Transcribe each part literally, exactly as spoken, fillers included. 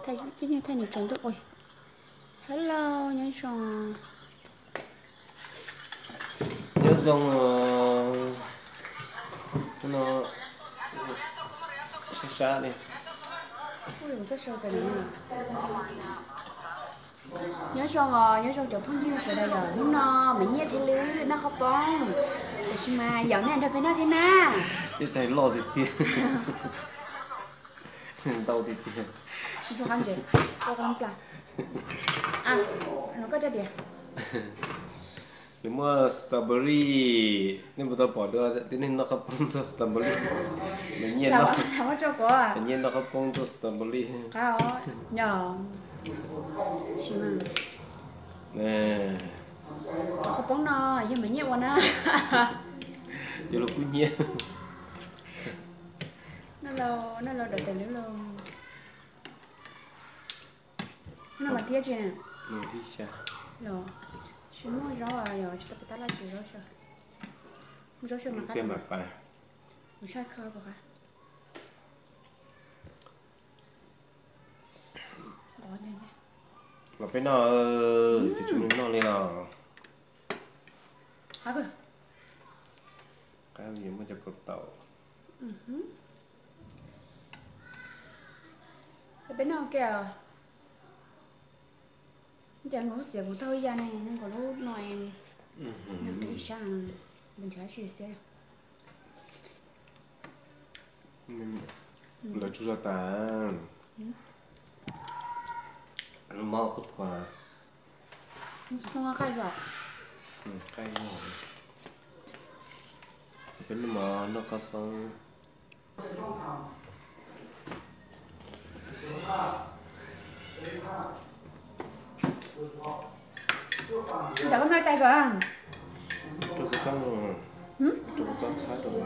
thay cái như thay nhiều tròn tốt ôi hello nhớ tròn nhớ dòng nó xa xa đi ôi mình rất sợ cái này nhớ tròn à nhớ tròn chụp phong nhiêu sợ đây rồi lúc nó mình nhét thế lư nó không bông nhưng mà dạo này đâu phải nói thế na cái tay lo thì tiền đau thì tiền đi xuống ăn gì có con pla à nó có cho tiền nếu mà strawberry nếu mà tao bỏ được thì nên nó không bông cho strawberry tự nhiên nó không có cho có à tự nhiên nó không bông cho strawberry cao nhỏ xíu mà nè không bông nó nhưng mà nhiều quá nó giờ nó cũng nhiều nó lâu nó lâu đợi từ lúc lâu nó mà tiếc chứ nè ừ đi xa rồi chỉ mua rau à rồi chỉ tập là chỉ rau sao rau sao mà cái mặt bài mình sai khơi bọc à bỏ lên đây mà cái nó chỉ chúng mình nó lên nào hả cơ cái gì mà cho cột tàu cái bên nào kìa chẳng có chuyện của tôi ra này nên có lúc nói nó bị sang mình trái suy xe là chú ra ta nó mau cốt hòa không có khai rồi ừ cay rồi cái mà nó có con đã có ngay tay rồi à cho cái trắng rồi cho cái trắng trái rồi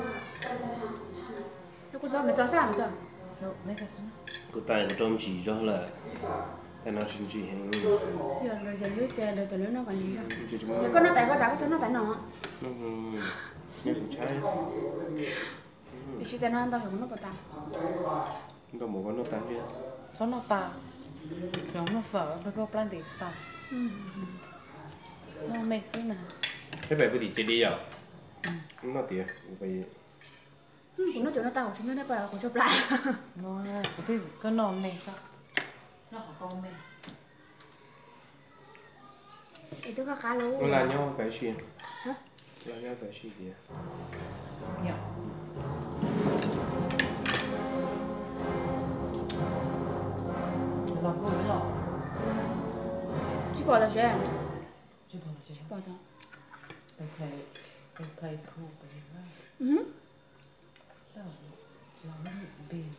nó có do mày cho sao mày cho cái tay của trong chỉ cho là tay nó xin chỉ hình giờ rồi giờ lưới kè rồi từ lưới nó còn gì ra giờ có nó tại có tại có sao nó tại nó nó nhớ thằng trái thì chỉ tại nó ăn tao hiểu nó có tại chúng ta muốn có nó tán chưa cho nó tà cho nó phở nó có plan để start nó mệt xí mà cái vậy bây giờ chỉ đi à nó tiền bây cũng nó chỗ nó tao chúng nó bảo của chụp lại nó có thể có nó mệt cho nó có con mệt thì tôi có khá lâu nó là nhau phải xuyên hả là nhau phải xuyên gì nhỏ lọc rồi lọc chỉ bỏ ra chứ chứ không chứ bỏ ra ไปเพลย์ไปเพลย์ทูไปนะ ừ เราเราไม่เบน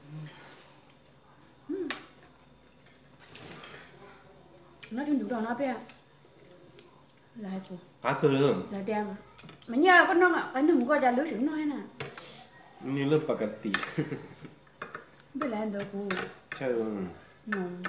nó chung đủ đồ nó bé là hai cô cá cơ luôn là đem mà nhớ con nó cái đừng có ra lưới sừng nó nè như lớp bạc tỉ biết là anh đâu cô chơi luôn ngon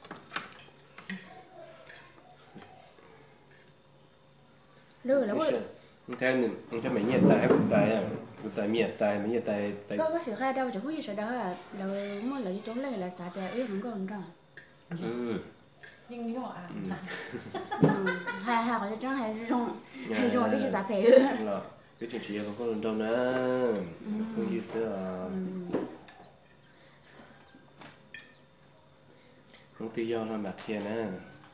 lưới là có không thấy mình không thấy mấy nhiệt tài không tài à không tài nhiệt tài mấy nhiệt tài tài có có sự khai đâu chẳng có gì sợ đó là là mới là trốn lên là xả tè yếu không có đâu ừ ยิ่งนี่หรออ่ะ hai hai cái trắng hai rong hai rong cái gì xả phèo là cái chuyện gì không có lần đâu nè không như xưa à không tự do làm bạc tiền nè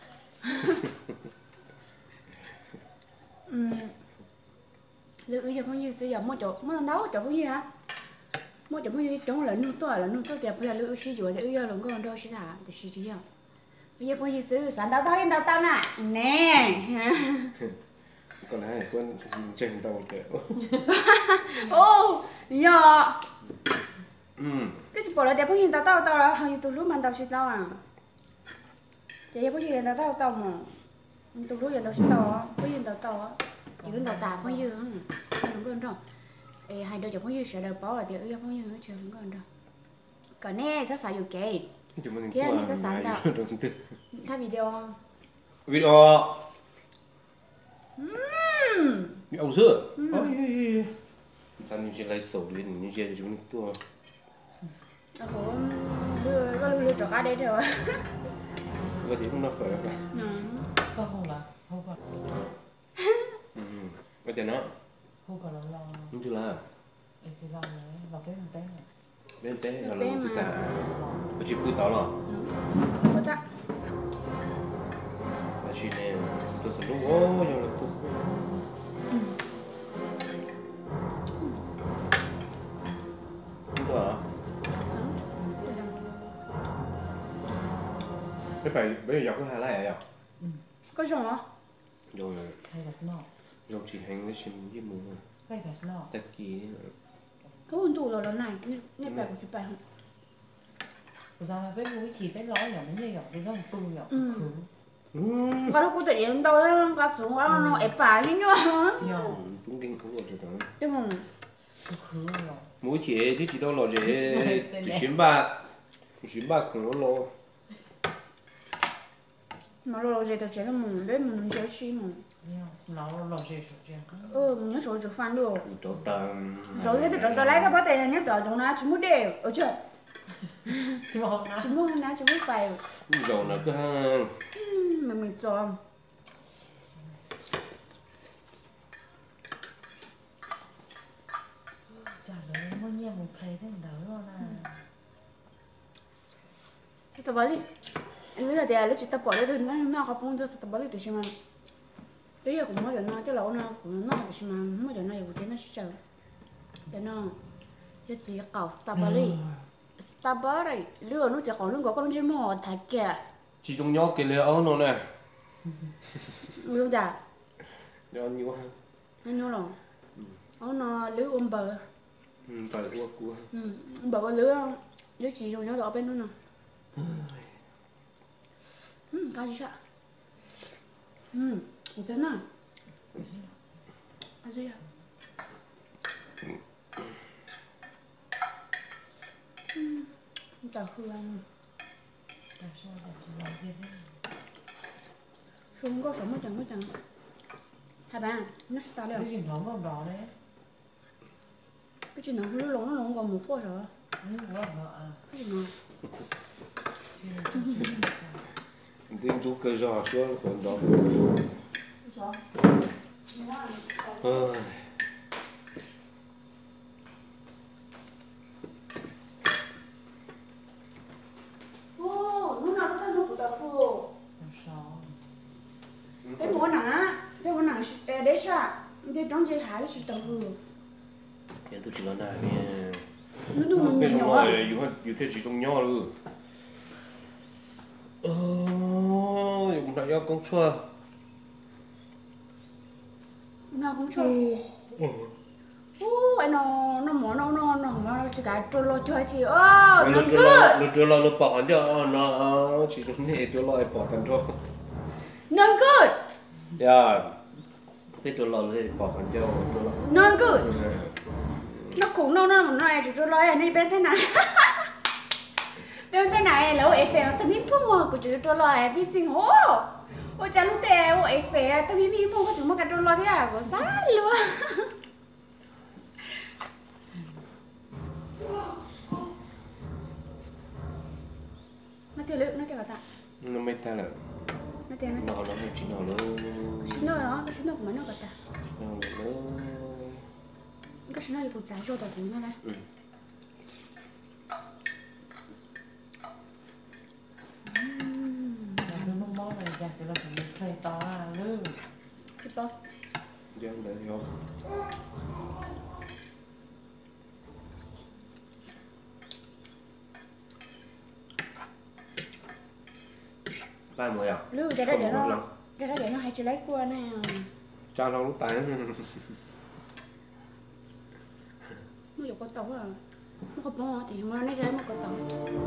lưỡi giờ bao nhiêu bây giờ mua chỗ mua nấu chỗ bao nhiêu hả mua chỗ bao nhiêu chỗ là nuôi tôi là nuôi tôi kẹp bây giờ lưỡi xí rồi thì giờ lần còn đâu xí thả thì xí chỉ à bây giờ bao nhiêu xứ sản đào tao yên đào tao nè nè còn hai con tranh đầu kẹo ô giờ ừ cái chỉ bỏ lại để bao nhiêu đào tao tao là bao nhiêu từ lúc mà đào xí tao à chỉ bao nhiêu đào tao tao mà từ lúc giờ đào xí tao á bao nhiêu đào tao á chỉ cần đào tao bao nhiêu không còn đâu ê hai đứa chồng bao nhiêu sẽ đào bỏ thì ư bao nhiêu nữa chưa không còn đâu còn nè sao xài được kì thế anh sẽ sáng tạo thay video không video video sữa ôi sao như chỉ lấy sầu lên như chỉ chúng tôi Aku đưa có lưu cho cá đây rồi. Cái gì cũng nó khỏe mà. Ừ. Có không là không còn Ừ. Cái gì nó không còn lâu lâu không chưa là em chỉ lâu đấy vào cái thằng té này bên té là Bên lúc mà. thứ ta cái chip cứ tao rồi Có chắc. là chỉ này tôi sẽ lúc ô giờ là tôi không có à cái phải bây giờ dọc cái hai lại à Có rồng hả? rồi hay là snow rồi chỉ hành cái xin với mù hay là snow tất kỳ Có hồn tủ rồi lần này, nghe bài của chị bài không? bây giờ mà biết mũi chỉ biết nói nhỏ nó như nhỏ cái dòng tu nhỏ Ừ. khứ Có lúc cô tự nhiên đâu đó, có xuống có nó ép bài đi nữa. nhỏ cũng kinh khủng rồi đó Chứ không? khứ khứ nhỏ mỗi chế thì chỉ đâu là chế chỉ xuyên ba xuyên ba cũng nó lo Mà lâu lâu rồi tôi chế là mình đấy mình chơi chi mà. nhỏ nó lo gì số chuyện Ừ, mình nhớ số chụp fan được. cho tầm Rồi cái tôi tôi lấy cái bắt tay nhớ tờ trong nó chúng muốn đều. Ở chưa? chứ mà không nói Chúng muốn nó chúng muốn phải. rồi nó cứ hàng Mình mình rồi. trả lời mua nhiều một thấy thế đỡ luôn à Thì tôi bảo đi. Anh nghĩ là để lấy chị ta bỏ lấy thôi nó nó học không thôi tôi bảo đi tôi xem mà. Đấy giờ cũng mới giờ nó cái lẩu nó cũng nó tôi xem mà mới giờ nó cũng thế nó sẽ chờ. Cho nó cái gì cậu Starberry. Starberry lừa nó chỉ còn lừa có con chim mò thạch kìa. chỉ trong nhỏ cái lẽ áo nó này Lừa đã. cho nhiều hàng Nó nhớ rồi. Nó nó lừa ôm bờ. ừ, phải qua cua Ừ, bờ bờ lừa lừa chỉ rồi nhớ đó bên nó nè. Ừ, cá gì vậy? Ừ, một thế nào? Cá gì vậy? Ừ, chả khử anh. tại sao lại chỉ nói gì thế Xuống có sống mất chẳng mất chẳng. Hai bạn, nó sẽ tao cái liền. gì nó còn đó đấy Cái chuyện nó hư lỏng nó còn một phút rồi. ừ nó nó à Cái gì mà? tiếng chú cơ giò xuống còn đó Sao? Ôi. Ô, lúc nào tôi thấy nó phụ tao phụ. không sao Cái món nặng, cái món nặng để sao? Để trong dây hải chỉ tao phụ. Thì tôi chỉ nói này nha Nó đúng là bên nhỏ ngoài nhỏ. อยู่อยู่ที่chỉ trong nhỏ luôn ờ dùng lại công chua Nó cũng cho. Ô, anh nó nó mỏ nó nó nó nó chỉ cái trôi lo chơi chị. Ô, nó nó cứ. nó chưa lo nó bỏ hẳn cho nó chỉ trong này chưa lo bỏ hẳn cho Nó cứ. ya thế chưa lo thì bỏ hẳn cho chưa lo Nó cứ. Nó cũng nó nó nó này trôi lo này bên thế này. Bên thế này là em phải tao biết phun mà của chị trôi lo em biết sinh hố. Ôi cha lúc tè, ôi em phải tao biết biết phun có chúng mà cái trôi lo thế à, có sao luôn. Nó tiêu liệu nó tiêu cả ta. nó mấy ta là Nó tiêu nó nó nó không chỉ nó luôn Xin nó đó, cái xin nó của mấy nó cả ta. nó nó Cái xin nó thì cũng trả cho tao cũng thế này. ừ. nó nó món này chắc chỉ là phải thay to à lư Cái to. Dân đấy không ba mươi à Lưu cái đó để Không, nó không. cái đó để nó hay chỉ lấy qua này. cho nó lúc tay Nó dùng con tàu à. Nó không có thì mà nó sẽ một con tàu.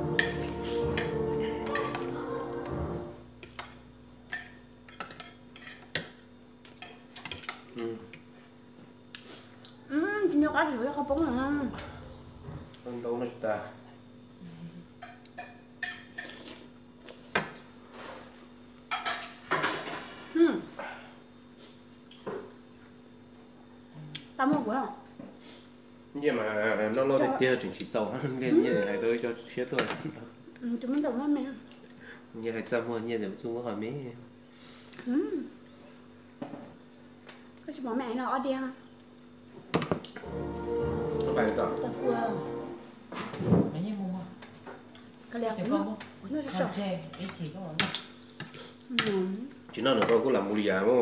ừ. Ừ, chỉ nhớ cái gì không bóng à. Con đâu nó ta Ừ. Tao mua của không? nhưng mà nó lo Cho- tiền chuyện chỉ giàu hơn nên như hai đôi cho chết thôi Ừ, chúng mình tổng lắm mẹ. như hai trăm mua như để chung có hỏi mấy Ừ. Có chỉ bỏ mẹ nó ở đi ha. bài đó Ta phua. mấy như mua mà Cái lẹo cho của con nó. mua Nó sẽ còn sợ. chè ít chỉ có món Ừ. chỉ nó nó có làm mùi à mà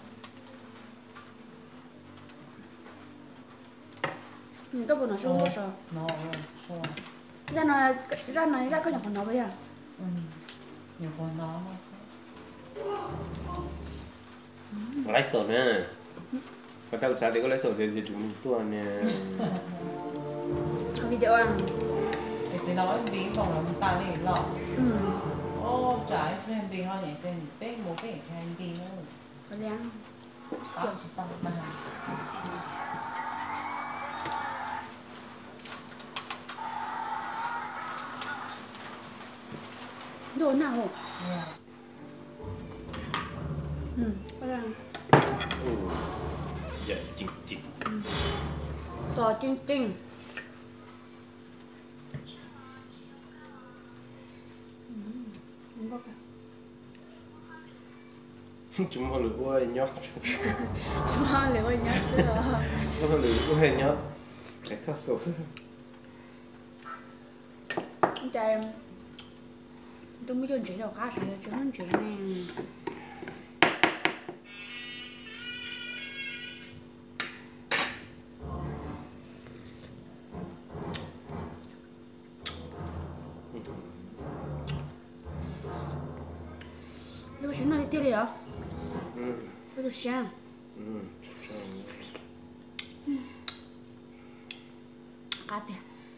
Ừ, cái bộ nó sâu quá sợ. nó rồi Ra nó ra nó ra có nhỏ con nó bây à. ừ nhiều con nó lái sổ nè mà tao trả thì có lái sổ thì thì chúng mình tua nè Có video à. để tôi nói biến vòng là ta này lọ Ừ. ô trái xem biến lo nhảy tên tên một cái xem biến luôn Có lẽ. tao chỉ tao mà Đồ nào hổ. yeah. Ừ. Có lẽ. ừ dạ chỉnh chỉnh To chinh chinh. Ừ. Đúng không? chúng họ lừa quay nhót Chúng ta lấy ơi nhá. Tức là chúng họ lừa quay nhót cái thắt sổ anh trai em. Tôi mới chuẩn chỉ đâu cá sấu chứ không chỉ nè. 이거 신나게 때려요. ừ 그래도 시장. ừ 같아.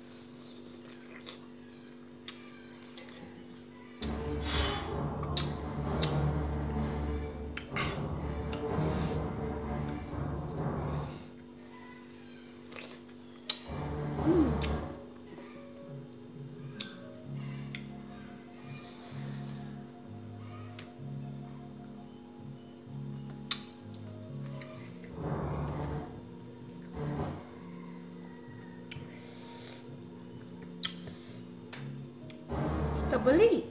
Kita beli.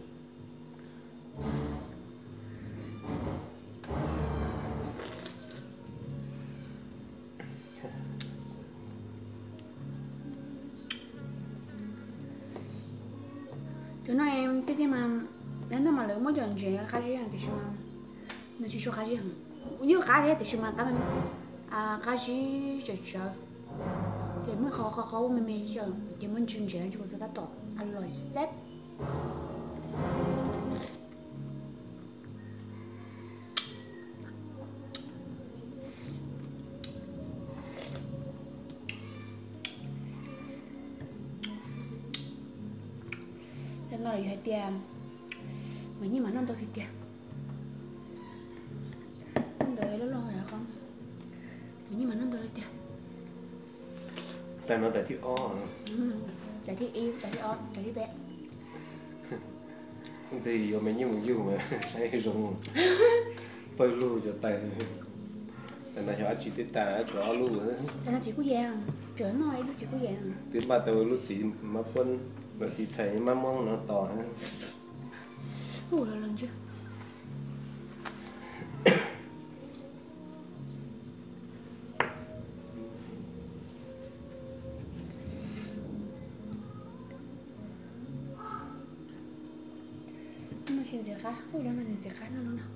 Cho nó em cái cái mà nếu nó mà lớn mới dần dần khá dễ thì sao mà nó chỉ cho khá dễ hơn như khá thế thì sao mà cái mình à khá dễ chờ chờ thì mới khó khó khó mình mình chờ thì mình chừng chờ cho người ta tốt ăn rồi xếp nó là hai tiền mà nhưng mà nó tôi thì tiền đợi nó lo rồi không mà nhưng mà nó tôi tiền tại nó tại thiếu o tại thì yêu tại thì o tại thì bé thì mình như mình yêu mà say dùng bơi lu cho tay tại nó cho chỉ tết ta cho lu tại nó chỉ có vàng trở nói nó chỉ có vàng tết ba tao lu chỉ mà quân nó chỉ thấy mà mong nó to ủa là lần chưa nó chuyện gì khác ủa đó là gì khác nó nào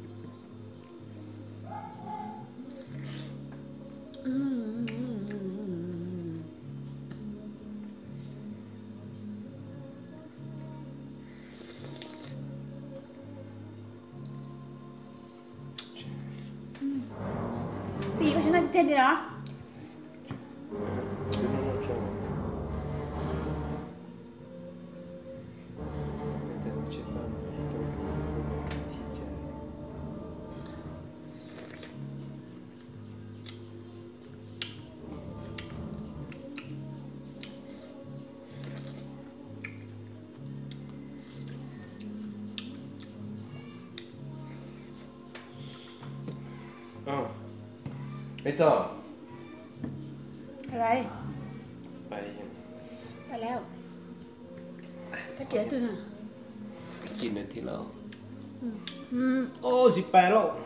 음, 음, 음, 음. 음. 이거 신나게 텐데라. 어. 됐어. Cái này. phảiแล้วcái trẻ từ nào กินนาทีแล้ว ừ โอ้สิบแปดแล้ว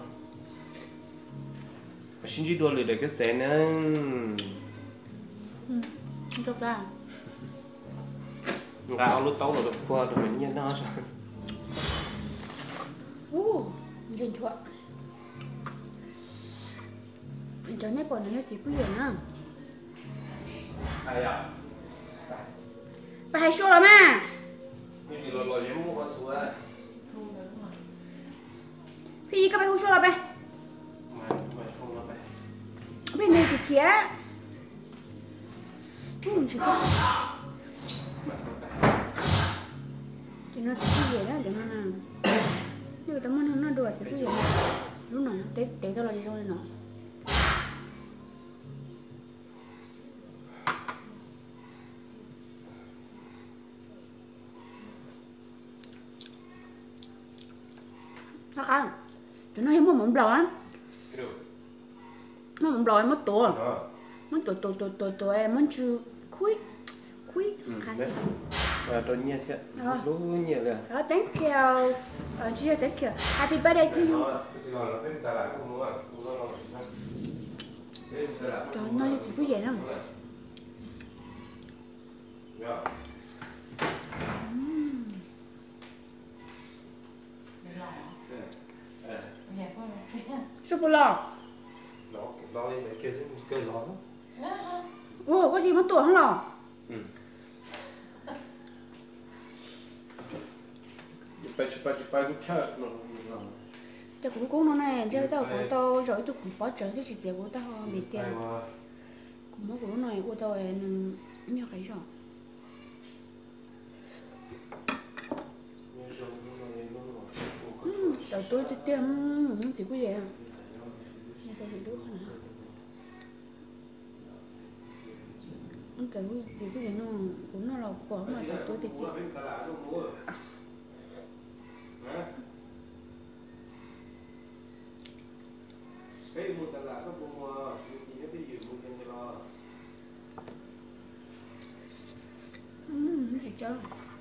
ชิ้นที่โดนเลยเด็กก็เสนนั่น ừ được ra งาเอาลูกเต้าหรือตัวตัวมันยันน่าใช่ ô nhìn chuột chỗ này còn nó chỉ có gì nữa ใครอ่ะ bà hay show rồi mà นี่สิเราลอยยังมุ่งความสวยพี่ก็ไปฮู้โชว์เราไปมามาชงเราไป bên này thì kia ừ chỉ có thì nó chỉ có gì đó cho nó nè nhưng tao muốn nó đùa chỉ có gì lúc nào té té tao là gì thôi nó nó không tụi nó hay mua mỏng bò á ดู nó mỏng bò mất tổ อ๋อ mất tổ tổ tổ tổ tổ em mất chú khui khui khá เนี่ยมาตัวเนี้ยเถอะรู้เนี้ยเลย đó thank you ờ chị ơi, thank you happy birthday to you จริงๆเราเป็นตลาดกุ้งอ่ะกุ้งเราเป็นตลาด trời ơi, nó chỉ có vậy đâu เนี่ย Để lò. เออ Nhà có là sô cô la เราเราเลยแต่แค่ซึ่งเกินร้อน ồ có gì mà tuổi không lò อืมไปชุบไปชุบไปกูเชิดเนาะ chắc cũng cũng nó này chơi tao của tao rồi tôi cũng bỏ trời cái chuyện gì của tao bị tiền ไปว่า cũng mất của này của tao nên nhiều cái rồi trời tôi tôi tiêm chỉ có gì à người ta chỉ đúng hả anh cái chỉ có gì nó cũng nó là bỏ mà tại tôi tiết tiết เฮ้ยมูตลาดก็บัวมีทีนี้ไปอยู่มูกันจะรอ 음, 진짜.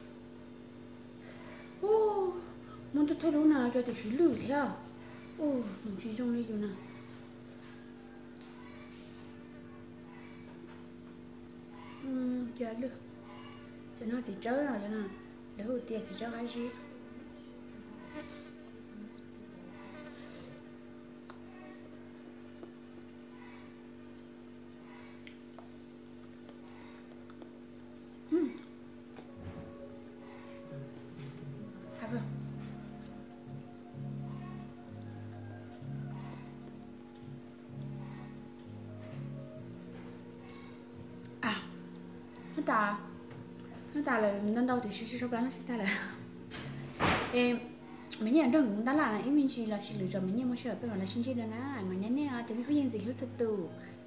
오, 먼저 태로나 저도 실루야. 오, 눈치 좀 해주나. 음, giờ được. Cho nó chỉ chơi rồi cho nó. Để hồi tiệt chỉ cho cái gì. Ta nó ta là lần đầu thì sư sư nó sẽ ta là em mấy nhà đừng cũng đã là em mình chỉ là chỉ lựa chọn mấy nhà một sợi bây giờ là sinh chi là na mà nhắn nè cho biết cái gì hết sự từ